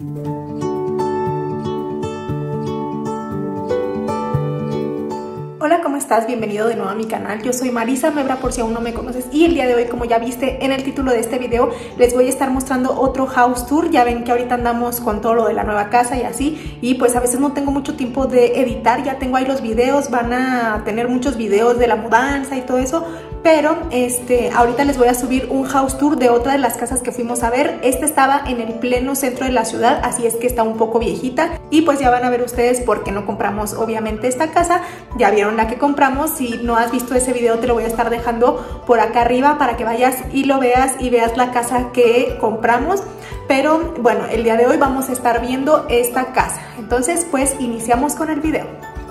Hola, ¿cómo estás? Bienvenido de nuevo a mi canal. Yo soy Marisa Mebra, por si aún no me conoces, y el día de hoy, como ya viste en el título de este video, les voy a estar mostrando otro house tour. Ya ven que ahorita andamos con todo lo de la nueva casa y así, y pues a veces no tengo mucho tiempo de editar. Ya tengo ahí los videos, van a tener muchos videos de la mudanza y todo eso, pero ahorita les voy a subir un house tour de otra de las casas que fuimos a ver. Estaba en el pleno centro de la ciudad, así es que está un poco viejita, y pues ya van a ver ustedes por qué no compramos obviamente esta casa. Ya vieron la que compramos. Si no has visto ese video, te lo voy a estar dejando por acá arriba para que vayas y lo veas y veas la casa que compramos. Pero bueno, el día de hoy vamos a estar viendo esta casa. Entonces pues iniciamos con el video.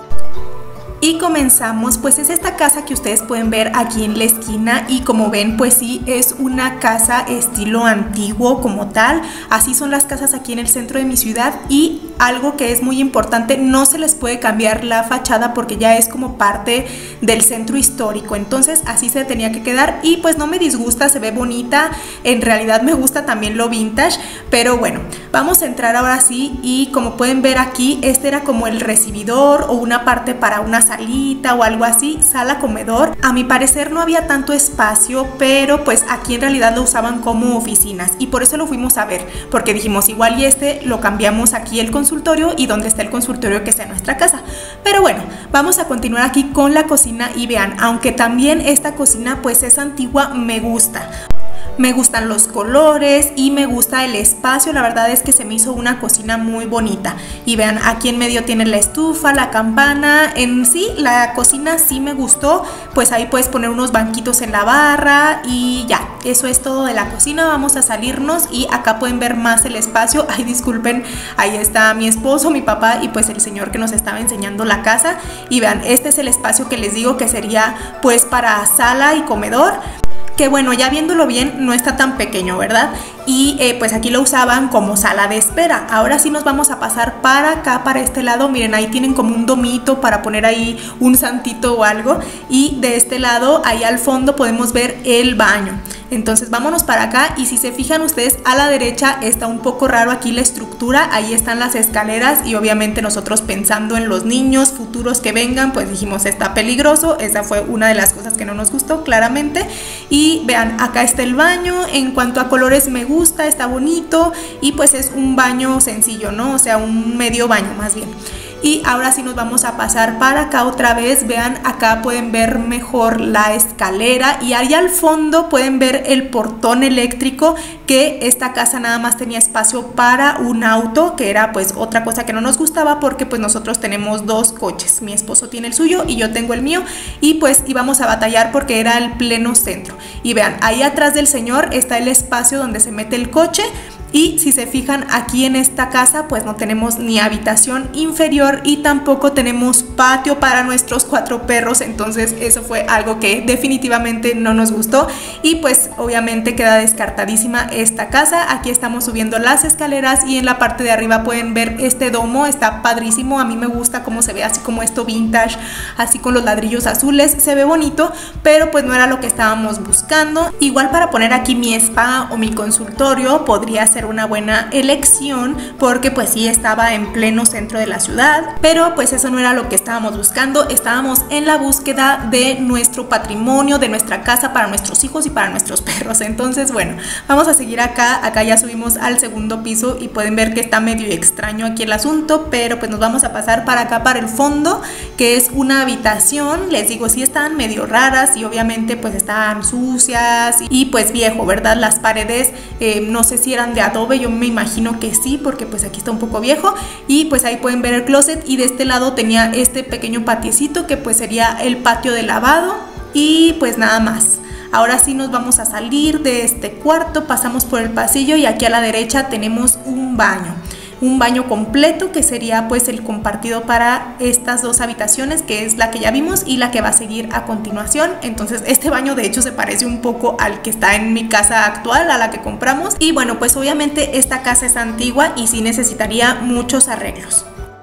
Y comenzamos, pues es esta casa que ustedes pueden ver aquí en la esquina, y como ven pues sí es una casa estilo antiguo como tal. Así son las casas aquí en el centro de mi ciudad, y algo que es muy importante, no se les puede cambiar la fachada porque ya es como parte del centro histórico, entonces así se tenía que quedar, y pues no me disgusta, se ve bonita. En realidad me gusta también lo vintage, pero bueno, vamos a entrar ahora sí. Y como pueden ver aquí, este era como el recibidor o una parte para una salita o algo así, sala comedor. A mi parecer no había tanto espacio, pero pues aquí en realidad lo usaban como oficinas, y por eso lo fuimos a ver, porque dijimos igual y lo cambiamos aquí el consultorio, y donde está el consultorio que sea nuestra casa. Pero bueno, vamos a continuar aquí con la cocina, y vean, aunque también esta cocina pues es antigua, me gusta. Me gustan los colores y me gusta el espacio. La verdad es que se me hizo una cocina muy bonita. Y vean, aquí en medio tiene la estufa, la campana. En sí, la cocina sí me gustó. Pues ahí puedes poner unos banquitos en la barra y ya. Eso es todo de la cocina. Vamos a salirnos y acá pueden ver más el espacio. Ay, disculpen, ahí está mi esposo, mi papá y pues el señor que nos estaba enseñando la casa. Y vean, este es el espacio que les digo que sería pues para sala y comedor. Que bueno, ya viéndolo bien, no está tan pequeño, ¿verdad? Y pues aquí lo usaban como sala de espera. Ahora sí nos vamos a pasar para acá, para este lado. Miren, ahí tienen como un domito para poner ahí un santito o algo. Y de este lado, ahí al fondo, podemos ver el baño. Entonces vámonos para acá, y si se fijan ustedes, a la derecha está un poco raro aquí la estructura. Ahí están las escaleras, y obviamente nosotros pensando en los niños futuros que vengan, pues dijimos está peligroso. Esa fue una de las cosas que no nos gustó claramente. Y vean, acá está el baño. En cuanto a colores me gusta, está bonito, y pues es un baño sencillo, ¿no? O sea, un medio baño más bien. Y ahora sí nos vamos a pasar para acá otra vez. Vean, acá pueden ver mejor la escalera, y allá al fondo pueden ver el portón eléctrico, que esta casa nada más tenía espacio para un auto, que era pues otra cosa que no nos gustaba, porque pues nosotros tenemos dos coches. Mi esposo tiene el suyo y yo tengo el mío, y pues íbamos a batallar porque era el pleno centro. Y vean, ahí atrás del señor está el espacio donde se mete el coche. Y si se fijan, aquí en esta casa pues no tenemos ni habitación inferior, y tampoco tenemos patio para nuestros 4 perros. Entonces eso fue algo que definitivamente no nos gustó, y pues obviamente queda descartadísima esta casa. Aquí estamos subiendo las escaleras, y en la parte de arriba pueden ver este domo. Está padrísimo, a mí me gusta cómo se ve, así como esto vintage, así con los ladrillos azules. Se ve bonito, pero pues no era lo que estábamos buscando. Igual para poner aquí mi spa o mi consultorio podría ser una buena elección, porque pues sí estaba en pleno centro de la ciudad, pero pues eso no era lo que estábamos buscando. Estábamos en la búsqueda de nuestro patrimonio, de nuestra casa para nuestros hijos y para nuestros perros. Entonces bueno, vamos a seguir acá. Acá ya subimos al segundo piso, y pueden ver que está medio extraño aquí el asunto, pero pues nos vamos a pasar para acá, para el fondo, que es una habitación. Les digo, sí están medio raras, y obviamente pues estaban sucias y pues viejo, ¿verdad? Las paredes no sé si eran de adobe, yo me imagino que sí, porque pues aquí está un poco viejo. Y pues ahí pueden ver el closet, y de este lado tenía este pequeño patiecito que pues sería el patio de lavado, y pues nada más. Ahora sí nos vamos a salir de este cuarto, pasamos por el pasillo, y aquí a la derecha tenemos un baño. Un baño completo, que sería pues el compartido para estas dos habitaciones, que es la que ya vimos y la que va a seguir a continuación. Entonces este baño de hecho se parece un poco al que está en mi casa actual, a la que compramos. Y bueno, pues obviamente esta casa es antigua y sí necesitaría muchos arreglos.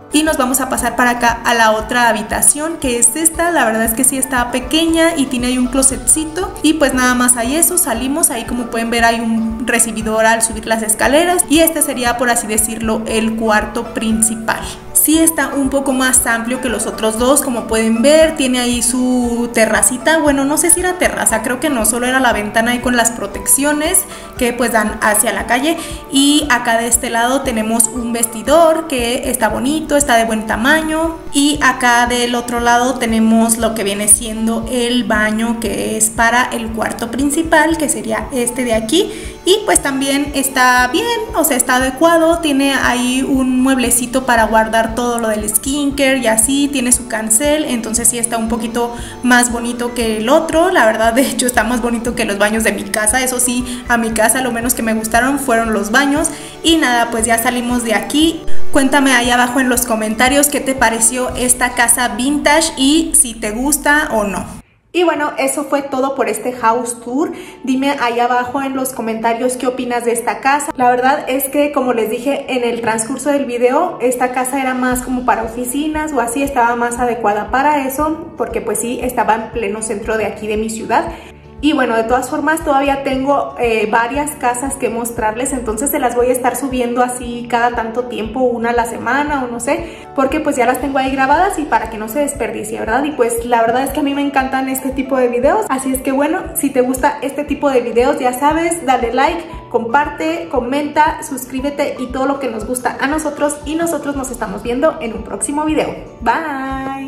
y nos vamos a pasar para acá a la otra habitación, que es esta. La verdad es que sí está pequeña y tiene ahí un closetcito y pues nada más hay eso. Salimos, ahí como pueden ver hay un recibidor al subir las escaleras y este sería, por así decirlo, el cuarto principal. Sí está un poco más amplio que los otros dos, como pueden ver, tiene ahí su terracita. Bueno, no sé si era terraza, creo que no, solo era la ventana ahí con las protecciones que pues dan hacia la calle. Y acá de este lado tenemos un vestidor que está bonito, está de buen tamaño. Y acá del otro lado tenemos lo que viene siendo el baño, que es para el cuarto principal, que sería este de aquí. Y pues también está bien, o sea, está adecuado, tiene ahí un mueblecito para guardar todo lo del skincare y así, tiene su cancel, entonces sí está un poquito más bonito que el otro. La verdad, de hecho, está más bonito que los baños de mi casa. Eso sí, a mi casa lo menos que me gustaron fueron los baños. Y nada, pues ya salimos de aquí. Cuéntame ahí abajo en los comentarios qué te pareció esta casa vintage y si te gusta o no. Y bueno, eso fue todo por este house tour. Dime ahí abajo en los comentarios qué opinas de esta casa. La verdad es que, como les dije en el transcurso del video, esta casa era más como para oficinas o así, estaba más adecuada para eso, porque pues sí, estaba en pleno centro de aquí de mi ciudad. Y bueno, de todas formas todavía tengo varias casas que mostrarles, entonces se las voy a estar subiendo así cada tanto tiempo, una a la semana o no sé, porque pues ya las tengo ahí grabadas y para que no se desperdicie, ¿verdad? Y pues la verdad es que a mí me encantan este tipo de videos, así es que bueno, si te gusta este tipo de videos ya sabes, dale like, comparte, comenta, suscríbete y todo lo que nos gusta a nosotros, y nosotros nos estamos viendo en un próximo video. Bye.